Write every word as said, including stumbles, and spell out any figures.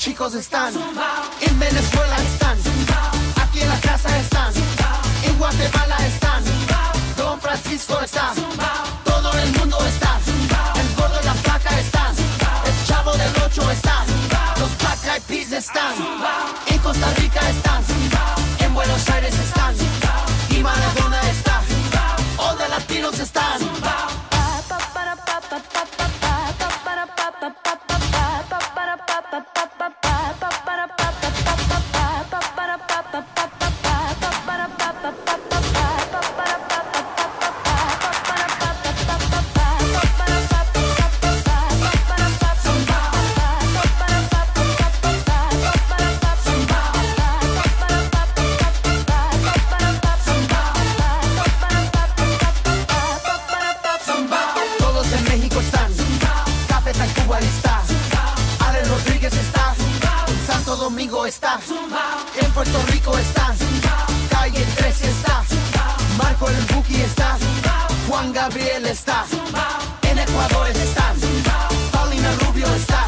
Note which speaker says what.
Speaker 1: chicos están, en Venezuela están, aquí en la casa están, en Guatemala están, Don Francisco está, todo el mundo está, el gordo y la flaca están, el chavo del ocho está, los Black Eyed Peas están, en Costa Rica están, en Buenos Aires están, y Maradona está, all the latinos están. Domingo está, en Puerto Rico está, Calle trece está, Marco el Buki está, Juan Gabriel está, en Ecuador está, Paulina Rubio está.